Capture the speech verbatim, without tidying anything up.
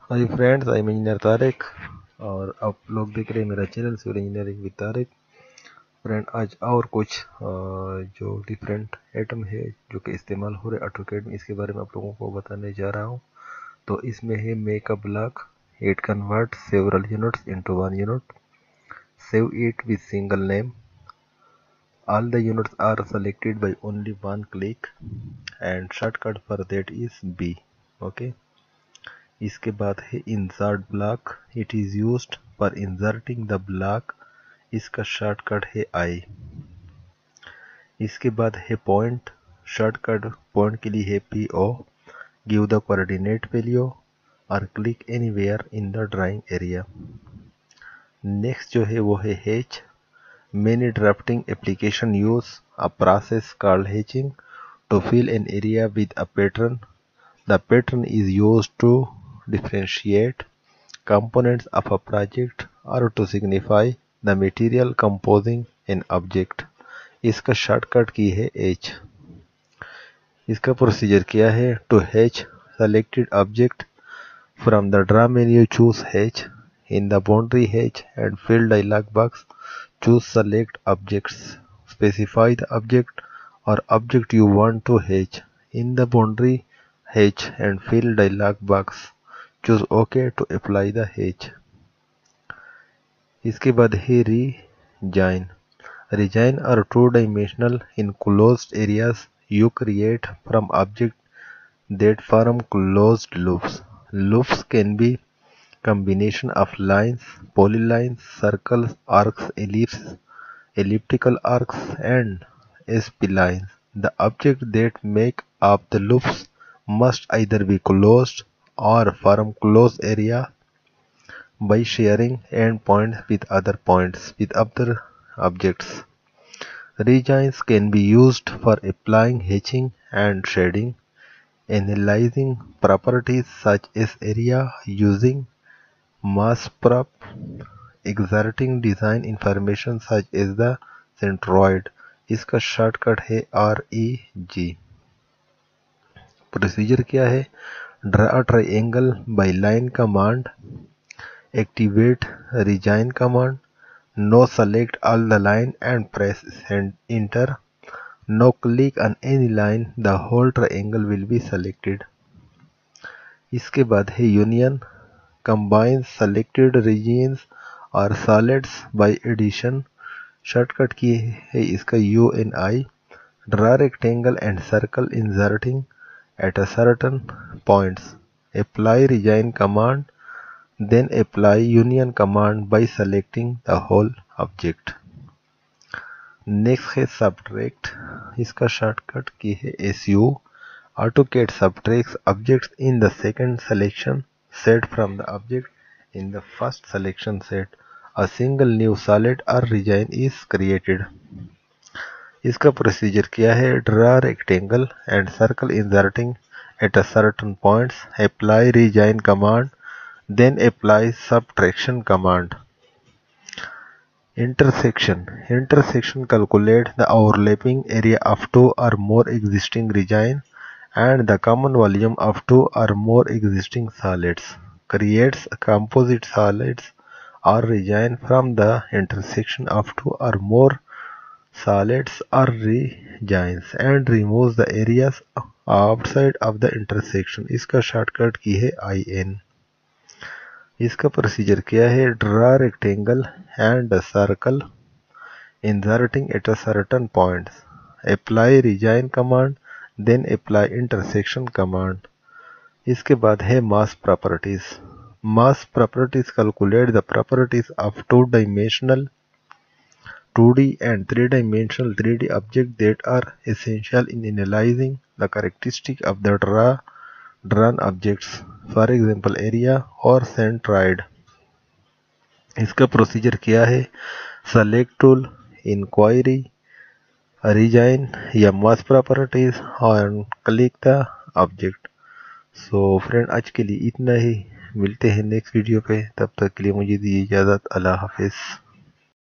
Hi friends, I am engineer Tariq और आप लोग देख रहे हैं मेरा channel civil engineering with Tariq. Friend, आज और कुछ अ, जो डिफरेंट आइटम है जो कि इस्तेमाल हो रहे ऑटोकैड में, इसके बारे में आप लोगों को बताने जा रहा हूं। तो इसमें है make a block, it convert several units into one unit, save it with single name, all the units are selected by only one click and shortcut for that is B. Okay. इसके बाद है insert block, it is used for inserting the block, इसका shortcut है I. इसके बाद है point, shortcut point के लिए है P O, give the coordinate value और click anywhere in the drawing area. Next जो है वो है hatch, many drafting application use a process called hatching to fill an area with a pattern. The pattern is used to differentiate components of a project or to signify the material composing an object। इसका shortcut key है H। इसका procedure क्या है? To H selected object from the draw menu, choose H in the boundary H and fill dialog box, choose select objects, specify the object or object you want to H in the boundary H and fill dialog box, choose OK to apply the H। इसके बाद है region. Region are two dimensional enclosed areas you create from objects that form closed loops. Loops can be combination of lines, polylines, circles, arcs, ellipses, elliptical arcs, and splines. The objects that make up the loops must either be closed or form closed area by sharing endpoints with other points with other objects. Regions can be used for applying hatching and shading, analyzing properties such as area using MassProp, exerting design information such as the centroid। इसका shortcut है R E G. Procedure क्या है? Draw a triangle by line command, activate rejoin command, now select all the line and press enter, now click on any line, the whole triangle will be selected। इसके बाद है union, combine selected regions or solids by addition। Shortcut key है इसका U N I. Draw rectangle and circle inserting at a certain points, apply rejoin command, then apply union command by selecting the whole object। Next है subtract, इसका shortcut key है S U. AutoCAD subtracts objects in the second selection set from the object in the first selection set। A single new solid or region is created। इसका procedure क्या है? Draw rectangle and circle inserting at a certain points, apply rejoin command, then apply subtraction command। Intersection, intersection calculate the overlapping area of two or more existing regions and the common volume of two or more existing solids, creates composite solids or region from the intersection of two or more solids or regions and removes the areas outside of the intersection। इसका shortcut key है I N. इसका procedure क्या है? Draw rectangle and circle inserting at a certain points, apply rejoin command, then apply intersection command. इसके बाद है mass properties. Mass properties calculate the properties of two dimensional two D and three dimensional three D objects that are essential in analyzing the characteristics of the draw drawn objects, for example area or centroid। इसका procedure क्या है? Select tool, inquiry, rejoin या mass properties और click the object. So friend, आज के लिए इतना ही, मिलते हैं नेक्स्ट वीडियो पे, तब तक के लिए मुझे दीजिए इजाज़त। अल्लाह हाफिज़।